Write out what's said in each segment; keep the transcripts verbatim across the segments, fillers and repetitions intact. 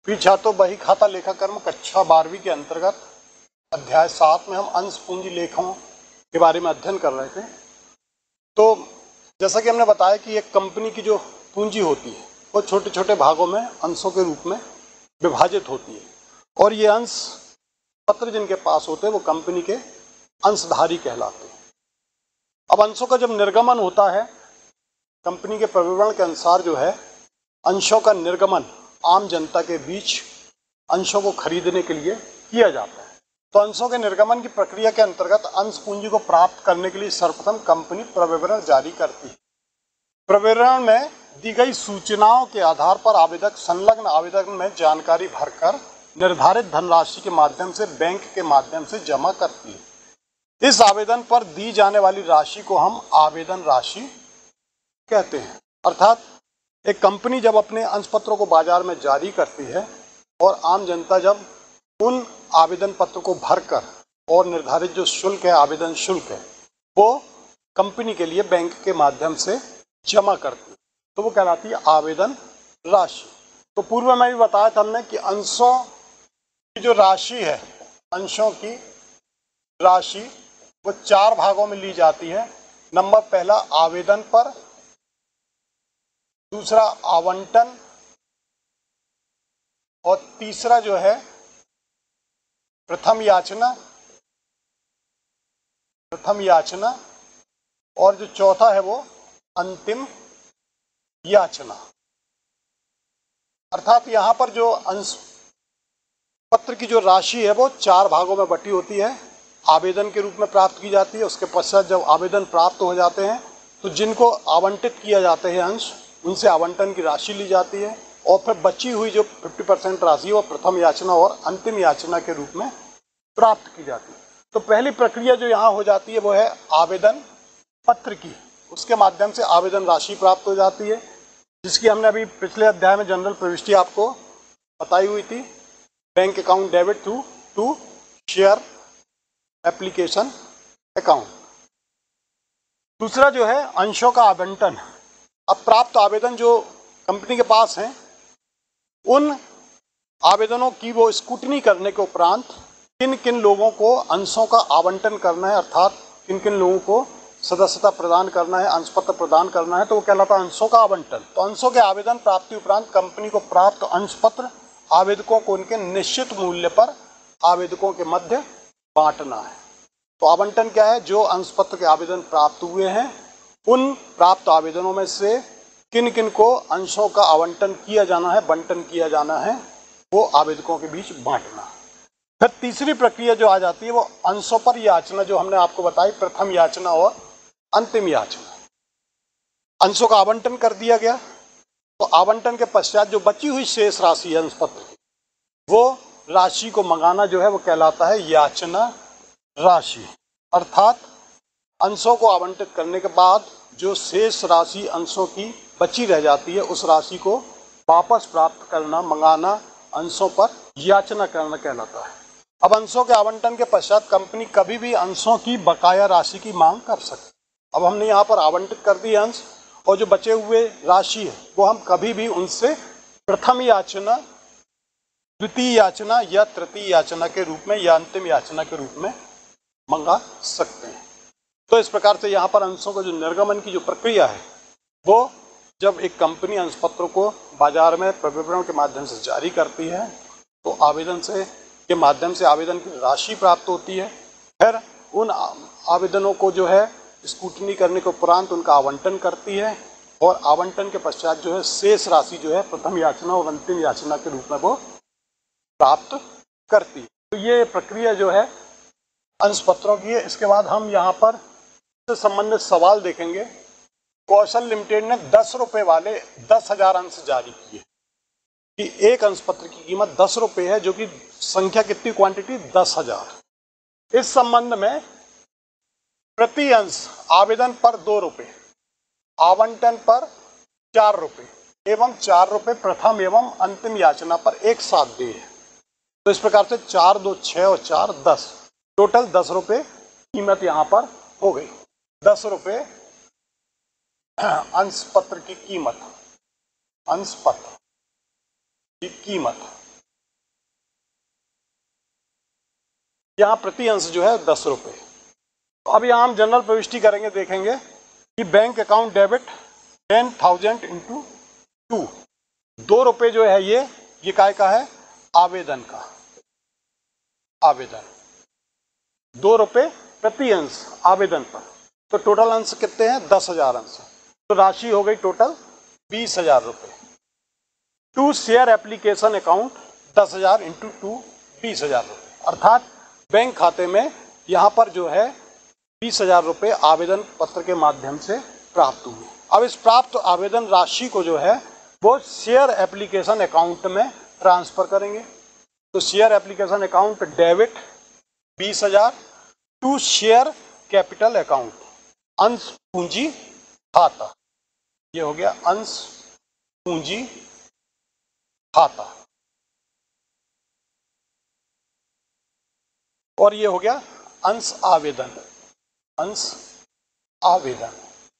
प्रिय छात्रों, बही खाता लेखा कर्म कक्षा बारहवीं के अंतर्गत अध्याय सात में हम अंश पूंजी लेखों के बारे में अध्ययन कर रहे थे। तो जैसा कि हमने बताया कि एक कंपनी की जो पूंजी होती है वो छोटे छोटे भागों में अंशों के रूप में विभाजित होती है और ये अंश पत्र जिनके पास होते हैं वो कंपनी के अंशधारी कहलाते हैं। अब अंशों का जब निर्गमन होता है कंपनी के प्रविवरण के अनुसार जो है अंशों का निर्गमन आम जनता के बीच अंशों को खरीदने के लिए किया जाता है। तो अंशों के निर्गमन की प्रक्रिया के अंतर्गत अंश पूंजी को प्राप्त करने के लिए सर्वप्रथम कंपनी प्रविवरण जारी करती है। प्रविवरण में दी गई सूचनाओं के आधार पर आवेदक संलग्न आवेदन में जानकारी भरकर निर्धारित धनराशि के माध्यम से बैंक के माध्यम से जमा करती है। इस आवेदन पर दी जाने वाली राशि को हम आवेदन राशि कहते हैं। अर्थात एक कंपनी जब अपने अंश पत्रों को बाजार में जारी करती है और आम जनता जब उन आवेदन पत्र को भरकर और निर्धारित जो शुल्क है, आवेदन शुल्क है, वो कंपनी के लिए बैंक के माध्यम से जमा करती है, तो वो कहलाती है आवेदन राशि। तो पूर्व में भी बताया था हमने कि अंशों की जो राशि है, अंशों की राशि वो चार भागों में ली जाती है। नंबर पहला आवेदन पर, दूसरा आवंटन और तीसरा जो है प्रथम याचना प्रथम याचना और जो चौथा है वो अंतिम याचना। अर्थात यहाँ पर जो अंश पत्र की जो राशि है वो चार भागों में बटी होती है। आवेदन के रूप में प्राप्त की जाती है, उसके पश्चात जब आवेदन प्राप्त हो जाते हैं तो जिनको आवंटित किया जाते हैं अंश, उनसे आवंटन की राशि ली जाती है और फिर बची हुई जो पचास परसेंट राशि है वो प्रथम याचना और अंतिम याचना के रूप में प्राप्त की जाती है। तो पहली प्रक्रिया जो यहाँ हो जाती है वो है आवेदन पत्र की, उसके माध्यम से आवेदन राशि प्राप्त हो जाती है, जिसकी हमने अभी पिछले अध्याय में जनरल प्रविष्टि आपको बताई हुई थी। Bank account debit through to share application account. दूसरा जो है अंशों का आवंटन। अब प्राप्त आवेदन जो कंपनी के पास हैं, उन आवेदनों की वो स्क्रूटनी करने के उपरांत किन किन लोगों को अंशों का आवंटन करना है, अर्थात किन किन लोगों को सदस्यता प्रदान करना है, अंश पत्र प्रदान करना है, तो वो कहलाता है अंशों का आवंटन। तो अंशों के आवेदन प्राप्ति उपरांत कंपनी को प्राप्त अंश पत्र आवेदकों को उनके निश्चित मूल्य पर आवेदकों के मध्य बांटना है। तो आवंटन क्या है? जो अंश पत्र के आवेदन प्राप्त हुए हैं उन प्राप्त आवेदनों में से किन किन को अंशों का आवंटन किया जाना है, बंटन किया जाना है, वो आवेदकों के बीच बांटना। फिर तीसरी प्रक्रिया जो आ जाती है वो अंशों पर याचना, जो हमने आपको बताई, प्रथम याचना और अंतिम याचना। अंशों का आवंटन कर दिया गया तो आवंटन के पश्चात जो बची हुई शेष राशि है अंश पत्र की, वो राशि को मंगाना जो है वो कहलाता है याचना राशि। अर्थात अंशों को आवंटित करने के बाद जो शेष राशि अंशों की बची रह जाती है उस राशि को वापस प्राप्त करना, मंगाना, अंशों पर याचना करना कहलाता है। अब अंशों के आवंटन के पश्चात कंपनी कभी भी अंशों की बकाया राशि की मांग कर सकती। अब हमने यहाँ पर आवंटित कर दिए अंश और जो बचे हुए राशि है वो हम कभी भी उनसे प्रथम याचना, द्वितीय याचना या तृतीय याचना के रूप में या अंतिम याचना के रूप में मंगा सकते हैं। तो इस प्रकार से यहाँ पर अंशों का जो निर्गमन की जो प्रक्रिया है वो जब एक कंपनी अंश पत्रों को बाजार में प्रविवरण के माध्यम से जारी करती है तो आवेदन से के माध्यम से आवेदन की राशि प्राप्त होती है। फिर उन आवेदनों को जो है स्क्रूटनी करने के उपरांत उनका आवंटन करती है और आवंटन के पश्चात जो है शेष राशि जो है प्रथम याचना और अंतिम याचना के रूप में वो प्राप्त करती है। तो ये प्रक्रिया जो है अंश पत्रों की है। इसके बाद हम यहाँ पर से संबंधित सवाल देखेंगे। कौशल लिमिटेड ने दस रुपए वाले दस हजार अंश जारी किए कि एक अंश पत्र की कीमत दस रुपए है, जो कि संख्या कितनी, क्वांटिटी दस हजार। इस संबंध में प्रति अंश आवेदन पर दो रुपए, आवंटन पर चार रुपए एवं चार रुपए प्रथम एवं अंतिम याचना पर एक साथ दिए। तो इस प्रकार से चार दो छः और चार दस, टोटल दस रुपए कीमत यहाँ पर हो गई। दस रुपए अंश पत्र की कीमत, अंश पत्र की कीमत यहाँ प्रति अंश जो है दस रुपये। तो अब यहाँ हम जनरल प्रविष्टि करेंगे, देखेंगे कि bank account debit ten thousand into two, दो रुपये जो है ये ये काय का है, आवेदन का, आवेदन दो रुपये प्रति अंश आवेदन पर। तो टोटल अंश कितने हैं, दस हजार अंश। तो राशि हो गई टोटल बीस हजार रुपये। टू शेयर एप्लीकेशन अकाउंट दस हजार इंटू टू बीस हजार रुपये, अर्थात बैंक खाते में यहाँ पर जो है बीस हजार रुपये आवेदन पत्र के माध्यम से प्राप्त हुए। अब इस प्राप्त आवेदन राशि को जो है वो शेयर एप्लीकेशन अकाउंट में ट्रांसफर करेंगे। तो शेयर एप्लीकेशन अकाउंट डेबिट बीस हजार टू शेयर कैपिटल अकाउंट, अंश पूंजी खाता, ये हो गया अंश पूंजी खाता, और ये हो गया अंश आवेदन, अंश आवेदन।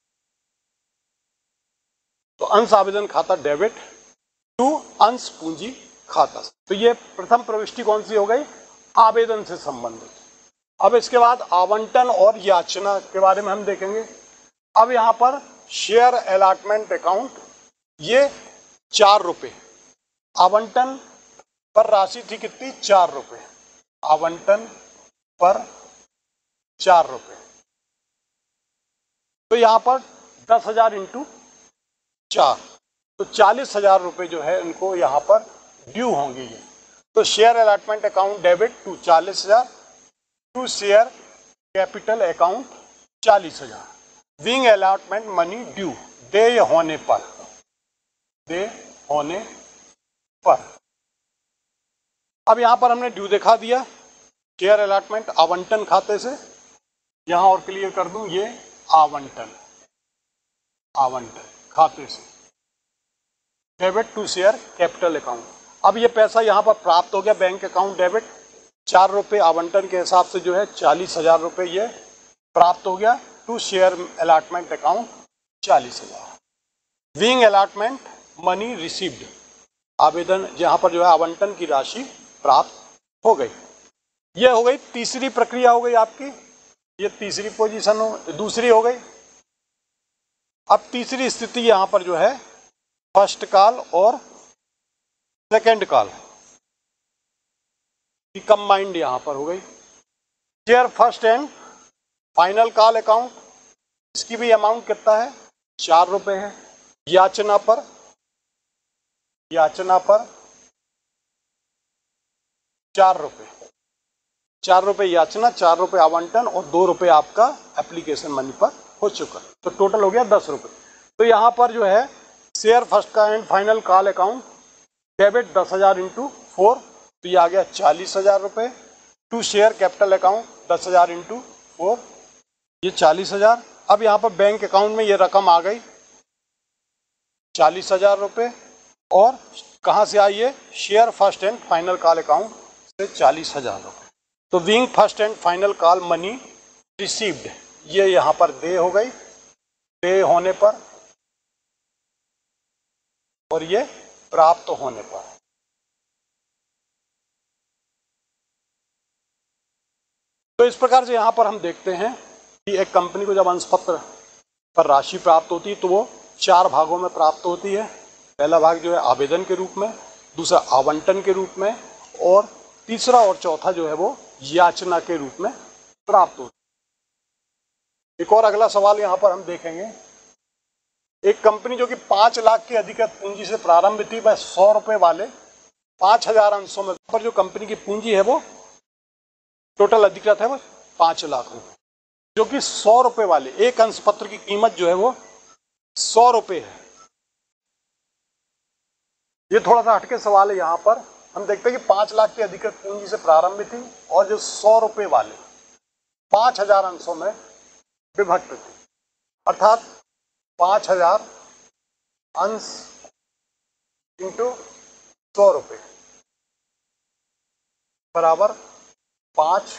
तो अंश आवेदन खाता डेबिट टू अंश पूंजी खाता। तो ये प्रथम प्रविष्टि कौन सी हो गई, आवेदन से संबंधित। अब इसके बाद आवंटन और याचना के बारे में हम देखेंगे। अब यहाँ पर शेयर अलॉटमेंट अकाउंट, ये चार रुपये, आवंटन पर राशि थी कितनी, चार रुपये, आवंटन पर चार रुपये। तो यहाँ पर दस हजार इंटू चार, तो चालीस हजार रुपये जो है इनको यहाँ पर ड्यू होंगे ये। तो share allotment account debit to चालीस हजार टू शेयर कैपिटल अकाउंट चालीस हजार, विंग अलॉटमेंट मनी ड्यू, देय होने पर, देय होने पर। अब यहाँ पर हमने ड्यू दिखा दिया, शेयर अलॉटमेंट आवंटन खाते से, यहाँ और क्लियर कर दूं, ये आवंटन, आवंटन खाते से, debit to share capital account. अब ये पैसा यहाँ पर प्राप्त हो गया, बैंक अकाउंट डेबिट चार रुपये आवंटन के हिसाब से जो है चालीस हजार रुपये ये प्राप्त हो गया, टू शेयर अलॉटमेंट अकाउंट चालीस हजार। विंग अलॉटमेंट मनी रिसीव्ड, आवेदन जहाँ पर जो है आवंटन की राशि प्राप्त हो गई। ये हो गई तीसरी प्रक्रिया हो गई आपकी, ये तीसरी पोजीशन हो, दूसरी हो गई। अब तीसरी स्थिति यहाँ पर जो है फर्स्ट कॉल और सेकेंड कॉल की कंबाइंड यहाँ पर हो गई। Share first and final call account, इसकी भी अमाउंट कितना है, चार रुपये है। याचना पर, याचना पर चार रुपये, चार रुपये याचना, चार रुपये आवंटन और दो रुपये आपका एप्लीकेशन मनी पर हो चुका, तो टोटल हो गया दस रुपये। तो यहाँ पर जो है शेयर फर्स्ट का and final call account debit दस हजार इंटू फोर, तो ये आ गया चालीस हजार रुपये। टू शेयर कैपिटल अकाउंट दस हजार इंटू फोर, ये चालीस हजार। अब यहाँ पर बैंक अकाउंट में ये रकम आ गई चालीस हजार रुपये, और कहाँ से आई है, share first and final call account से चालीस हजार रुपये। तो being first and final call money received, ये यहाँ पर दे हो गई, दे होने पर, और ये प्राप्त होने पर। तो इस प्रकार से यहाँ पर हम देखते हैं कि एक कंपनी को जब अंशपत्र पर राशि प्राप्त होती है तो वो चार भागों में प्राप्त होती है। पहला भाग जो है आवेदन के रूप में, दूसरा आवंटन के रूप में, और तीसरा और चौथा जो है वो याचना के रूप में प्राप्त होती है। एक और अगला सवाल यहाँ पर हम देखेंगे, एक कंपनी जो कि पाँच लाख की अधिकृत पूंजी से प्रारंभ थी, वह सौ रुपये वाले पाँच हजार अंशों में, पर जो कंपनी की पूंजी है वो टोटल अधिकृत है वो पाँच लाख रुपये, जो कि सौ रुपये वाले एक अंश पत्र की कीमत जो है वो सौ रुपये है। ये थोड़ा सा हटके सवाल है, यहाँ पर हम देखते हैं कि पाँच लाख की अधिकृत पूंजी से प्रारंभ थी और जो सौ रुपये वाले पाँच हजार अंशों में विभक्त थी, अर्थात पाँच हजार अंश इंटू सौ रुपये बराबर पाँच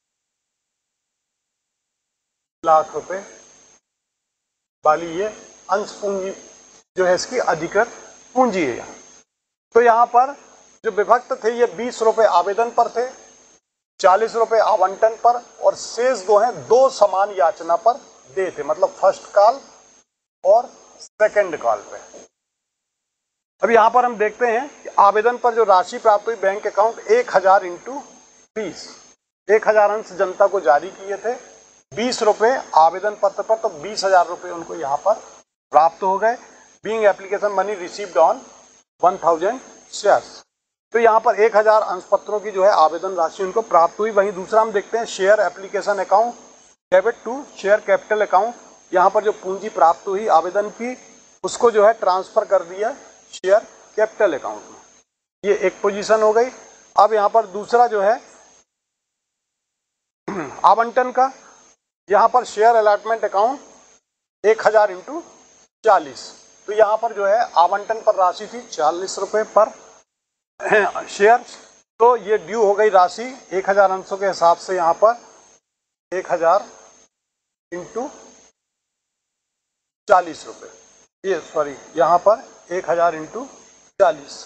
लाख रुपए वाली ये अंश पूंजी जो है इसकी अधिकृत पूंजी है यहाँ। तो यहाँ पर जो विभक्त थे ये बीस रुपये आवेदन पर थे चालीस रुपए आवंटन पर और शेष दो हैं दो समान याचना पर दे थे, मतलब फर्स्ट कॉल और सेकंड कॉल पे। अब यहाँ पर हम देखते हैं कि आवेदन पर जो राशि प्राप्त हुई बैंक अकाउंट एक हजार इंटू बीस, एक हजार अंश जनता को जारी किए थे, बीस रुपए आवेदन पत्र पर, तो बीस हजार रुपये उनको यहाँ पर प्राप्त हो गए। Being application money received on one thousand shares, तो यहाँ पर एक हजार अंश पत्रों की जो है आवेदन राशि उनको प्राप्त हुई। वहीं दूसरा हम देखते हैं share application account debit to share capital account, यहाँ पर जो पूंजी प्राप्त हुई आवेदन की उसको जो है ट्रांसफर कर दिया शेयर कैपिटल अकाउंट में, ये एक पोजीशन हो गई। अब यहाँ पर दूसरा जो है आवंटन का, यहाँ पर शेयर अलॉटमेंट अकाउंट एक हजार इंटू चालीस, तो यहाँ पर जो है आवंटन पर राशि थी चालीस रुपये पर शेयर, तो ये ड्यू हो गई राशि एक हजार अंशों के हिसाब से, यहाँ पर एक हजार इंटू चालीस रुपये, ये सॉरी यहाँ पर एक हजार इंटू चालीस।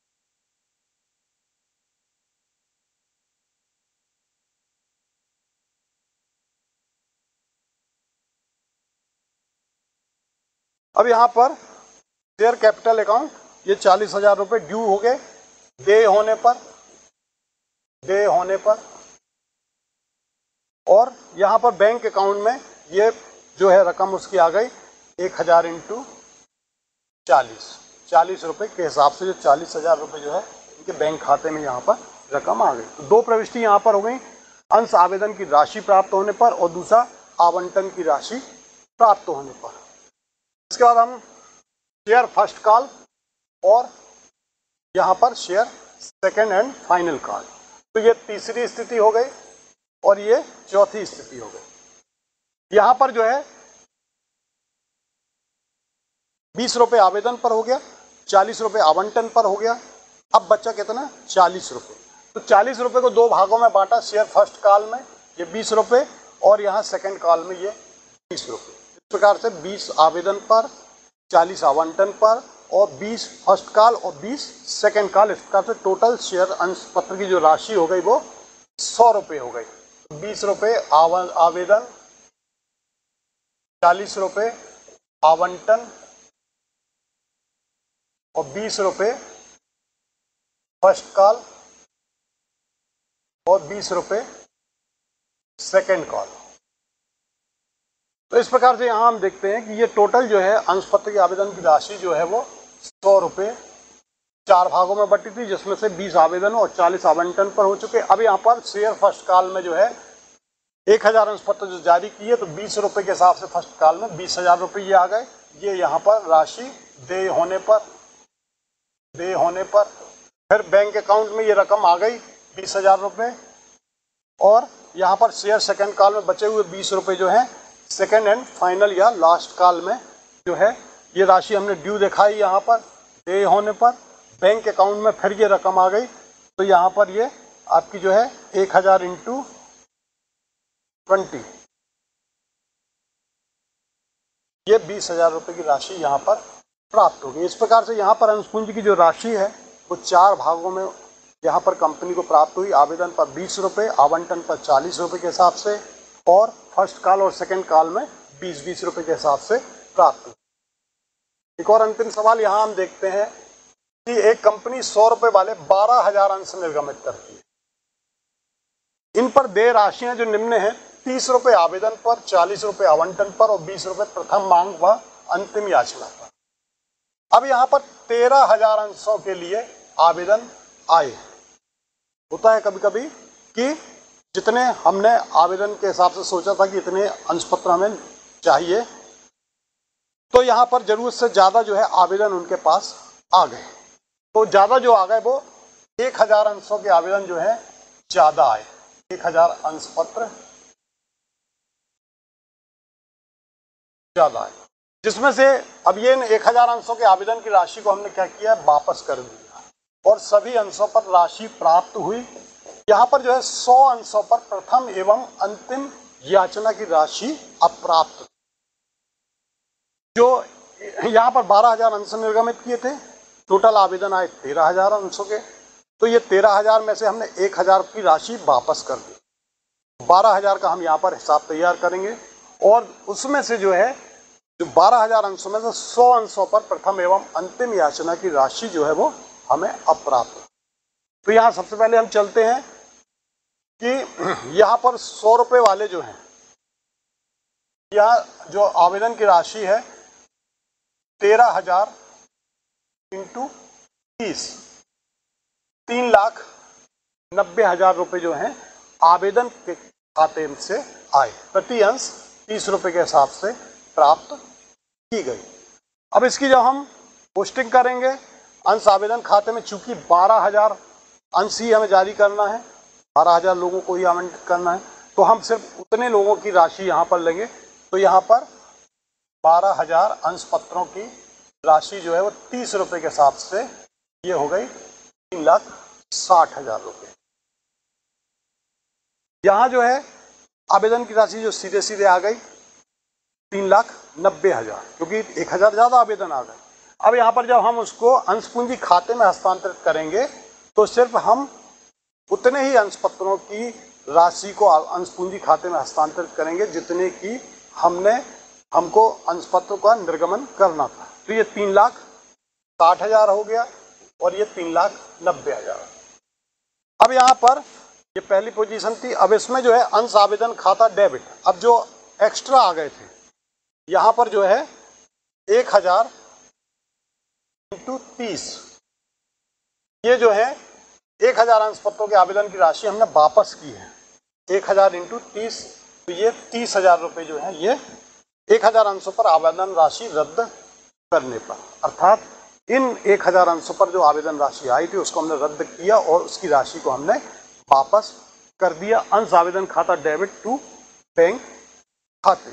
अब यहाँ पर शेयर कैपिटल अकाउंट ये चालीस हजार रुपये ड्यू हो गए, दे होने पर दे होने पर और यहाँ पर बैंक अकाउंट में ये जो है रकम उसकी आ गई एक हजार इंटू चालीस, चालीस रुपये के हिसाब से जो चालीस हजार रुपये जो है इनके बैंक खाते में यहाँ पर रकम आ गई। तो दो प्रविष्टि यहाँ पर हो गई, अंश आवेदन की राशि प्राप्त होने पर और दूसरा आवंटन की राशि प्राप्त होने पर। इसके बाद हम शेयर फर्स्ट कॉल और यहाँ पर share second and final call, तो ये तीसरी स्थिति हो गई और ये चौथी स्थिति हो गई। यहाँ पर जो है बीस रुपये आवेदन पर हो गया, चालीस रुपये आवंटन पर हो गया, अब बचा कितना चालीस रुपये, तो चालीस रुपये को दो भागों में बांटा, शेयर फर्स्ट कॉल में ये बीस रुपये और यहाँ सेकंड कॉल में ये बीस रुपये। इस प्रकार से बीस आवेदन पर, चालीस आवंटन पर और बीस फर्स्ट कॉल और बीस सेकंड कॉल, इस प्रकार से टोटल शेयर अंश पत्र की जो राशि हो गई वो सौ रुपये हो गई। बीस रुपये आवेदन, चालीस रुपये आवंटन और बीस रुपये फर्स्ट कॉल और बीस रुपये सेकंड कॉल। तो इस प्रकार से यहाँ हम देखते हैं कि ये टोटल जो है अंश पत्र के आवेदन की राशि जो है वो सौ रुपये चार भागों में बटी थी, जिसमें से बीस आवेदन और चालीस आवंटन पर हो चुके। अब यहाँ पर शेयर फर्स्ट कॉल में जो है एक हजार अंश पत्र जो जारी किए, तो बीस रुपये के हिसाब से फर्स्ट कॉल में बीस हजार रुपये ये आ गए। ये यहाँ पर राशि दे होने पर दे होने पर फिर बैंक अकाउंट में ये रकम आ गई बीस हजार रुपये, और यहाँ पर शेयर सेकंड कॉल में बचे हुए बीस रुपये जो है सेकंड एंड फाइनल या लास्ट कॉल में जो है ये राशि हमने ड्यू दिखाई यहाँ पर दे होने पर, बैंक अकाउंट में फिर ये रकम आ गई, तो यहाँ पर ये आपकी जो है एक हजार इंटू ट्वेंटी, ये बीस हजार रुपये की राशि यहाँ पर प्राप्त होगी। इस प्रकार से यहाँ पर अंश पूंजी की जो राशि है वो चार भागों में यहाँ पर कंपनी को प्राप्त हुई, आवेदन पर बीस रुपये, आवंटन पर चालीस रुपये के हिसाब से और फर्स्ट कॉल और सेकंड कॉल में बीस बीस रुपये के हिसाब से प्राप्त हुई। एक और अंतिम सवाल यहाँ हम देखते हैं कि एक कंपनी सौ रुपये वाले बारह हजार अंश निर्गमित करती है, इन पर देय राशियां जो निम्न है तीस रुपये आवेदन पर, चालीस रुपये आवंटन पर और बीस रुपये प्रथम मांग व अंतिम याचना पर। अब यहाँ पर तेरह हजार अंशों के लिए आवेदन आए। होता है कभी कभी कि जितने हमने आवेदन के हिसाब से सोचा था कि इतने अंश पत्र हमें चाहिए, तो यहाँ पर जरूरत से ज़्यादा जो है आवेदन उनके पास आ गए, तो ज़्यादा जो आ गए वो एक हजार अंशों के आवेदन जो है ज़्यादा आए, एक हजार अंश पत्र ज़्यादा आए, जिसमें से अब ये एक हजार अंशों के आवेदन की राशि को हमने क्या किया, वापस कर दिया और सभी अंशों पर राशि प्राप्त हुई। यहाँ पर जो है सौ अंशों पर प्रथम एवं अंतिम याचना की राशि अप्राप्त, जो यहाँ पर बारह हजार अंश निर्गमित किए थे, टोटल आवेदन आए तेरह हजार अंशों के, तो ये तेरह हजार में से हमने एक हजार की राशि वापस कर दी। बारह हजार का हम यहाँ पर हिसाब तैयार करेंगे और उसमें से जो है जो बारह हजार अंशों में से सौ अंशों पर प्रथम एवं अंतिम याचना की राशि जो है वो हमें अप्राप्त। तो यहाँ सबसे पहले हम चलते हैं कि यहाँ पर सौ रुपये वाले जो हैं, यहाँ जो आवेदन की राशि है तेरह हजार इंटू तीस, तीन लाख नब्बे हजार रुपये जो हैं आवेदन के खाते से आए, प्रति अंश तीस रुपये के हिसाब से प्राप्त की गई। अब इसकी जब हम पोस्टिंग करेंगे अंश आवेदन खाते में, चूंकि बारह हजार अंश ही हमें जारी करना है, बारह हजार लोगों को ही आवंटित करना है, तो हम सिर्फ उतने लोगों की राशि यहाँ पर लेंगे। तो यहाँ पर बारह हजार अंश पत्रों की राशि जो है वो तीस रुपये के हिसाब से ये हो गई तीन लाख साठ हजार रुपये। यहाँ जो है आवेदन की राशि जो सीधे सीधे आ गई तीन लाख नब्बे हजार, क्योंकि एक हजार ज़्यादा आवेदन आ गए। अब यहाँ पर जब हम उसको अंश पूंजी खाते में हस्तांतरित करेंगे तो सिर्फ हम उतने ही अंश पत्रों की राशि को अंश पूंजी खाते में हस्तांतरित करेंगे जितने की हमने हमको अंश पत्रों का निर्गमन करना था। तो ये तीन लाख साठ हजार हो गया और ये तीन लाख नब्बे हजार। अब यहाँ पर ये पहली पोजीशन थी। अब इसमें जो है अंश आवेदन खाता डेबिट, अब जो एक्स्ट्रा आ गए थे यहाँ पर जो है एक हजार इंटू तीस, ये जो है एक हजार अंश पत्रों के आवेदन की राशि हमने वापस की है। एक हजार इंटू तीस, तो ये तीस हजार रुपये जो है ये एक हजार अंशों पर आवेदन राशि रद्द करने पर, अर्थात इन एक हजार अंशों पर जो आवेदन राशि आई थी उसको हमने रद्द किया और उसकी राशि को हमने वापस कर दिया अंश आवेदन खाता डेबिट टू बैंक खाते।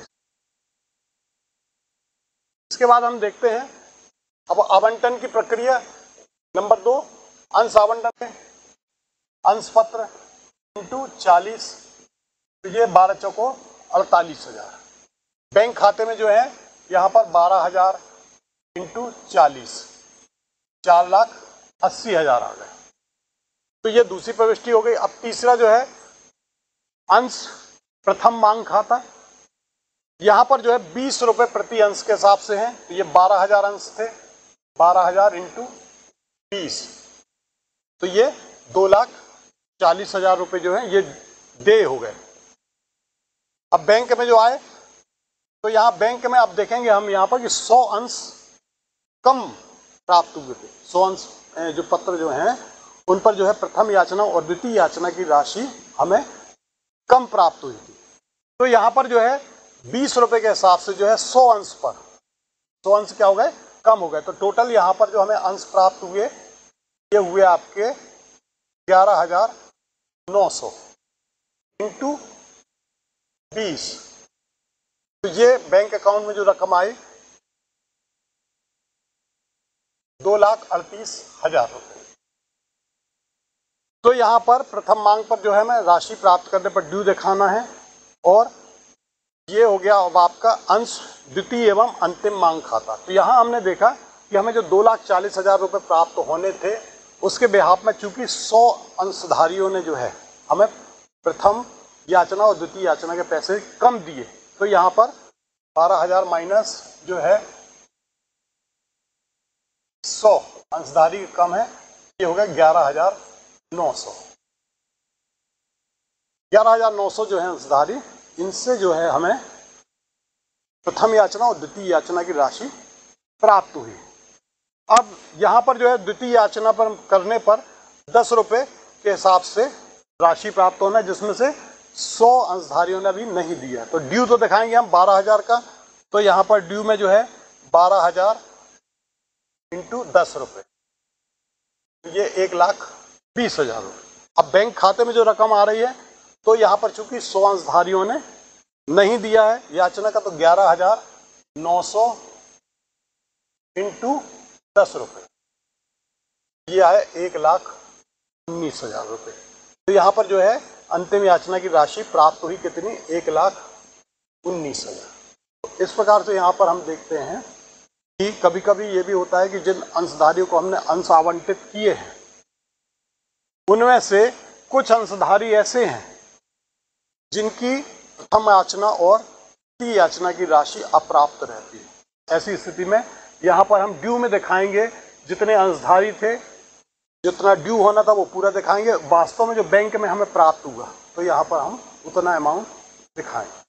इसके बाद हम देखते हैं अब आवंटन की प्रक्रिया। नंबर दो, अंश आवंटन में अंश पत्र इंटू चालीस, तो ये बारह चौको अड़तालीस हजार। बैंक खाते में जो है यहाँ पर बारह हजार इंटू चालीस, चार लाख अस्सी हजार आ गए। तो ये दूसरी प्रविष्टि हो गई। अब तीसरा जो है अंश प्रथम मांग खाता, यहाँ पर जो है बीस रुपये प्रति अंश के हिसाब से है। तो ये बारह हजार अंश थे, बारह हजार इंटू बीस, तो ये दो लाख चालीस हजार रुपये जो है ये दे हो गए। अब बैंक में जो आए तो यहाँ बैंक में अब देखेंगे हम यहाँ पर कि सौ अंश कम प्राप्त हुए थे। सौ अंश जो पत्र जो हैं उन पर जो है प्रथम याचना और द्वितीय याचना की राशि हमें कम प्राप्त हुई थी। तो यहाँ पर जो है बीस रुपये के हिसाब से जो है सौ अंश पर सौ अंश क्या हो गए, कम हो गए। तो टोटल यहाँ पर जो हमें अंश प्राप्त हुए ये हुए आपके ग्यारह हजार नौ सौ इंटू बीस, तो ये बैंक अकाउंट में जो रकम आई दो लाख अड़तीस हजार रुपये। तो यहाँ पर प्रथम मांग पर जो है हमें राशि प्राप्त करने पर ड्यू दिखाना है और ये हो गया अब आपका अंश द्वितीय एवं अंतिम मांग खाता। तो यहाँ हमने देखा कि हमें जो दो लाख चालीस हजार रुपये प्राप्त होने थे उसके बेहाफ में चूंकि सौ अंशधारियों ने जो है हमें प्रथम याचना और द्वितीय याचना के पैसे कम दिए, तो यहाँ पर बारह हजार माइनस जो है सौ अंशधारी कम है, ये हो गया ग्यारह हजार नौ सौ। ग्यारह हजार नौ सौ जो है अंशधारी, इनसे जो है हमें प्रथम याचना और द्वितीय याचना की राशि प्राप्त हुई। अब यहाँ पर जो है द्वितीय याचना पर करने पर दस रुपये के हिसाब से राशि प्राप्त होना है, जिसमें से सौ अंशधारियों ने अभी नहीं दिया। तो ड्यू तो दिखाएंगे हम बारह हजार का, तो यहाँ पर ड्यू में जो है बारह हजार इंटू दस रुपये, ये एक लाख बीस हजार रुपये। अब बैंक खाते में जो रकम आ रही है तो यहाँ पर चूंकि सौ अंशधारियों ने नहीं दिया है याचना का, तो ग्यारह हजार नौ सौ इंटू दस रुपये, ये आए एक लाख उन्नीस हजार रुपये। तो यहाँ पर जो है अंतिम याचना की राशि प्राप्त हुई कितनी, एक लाख उन्नीस हजार। तो इस प्रकार से यहाँ पर हम देखते हैं कि कभी कभी ये भी होता है कि जिन अंशधारियों को हमने अंश आवंटित किए हैं उनमें से कुछ अंशधारी ऐसे हैं जिनकी प्रथम याचना और द्वितीय याचना की राशि अप्राप्त रहती है। ऐसी स्थिति में यहाँ पर हम ड्यू में दिखाएंगे जितने अंशधारी थे, जितना ड्यू होना था वो पूरा दिखाएंगे। वास्तव में जो बैंक में हमें प्राप्त हुआ तो यहाँ पर हम उतना अमाउंट दिखाएंगे।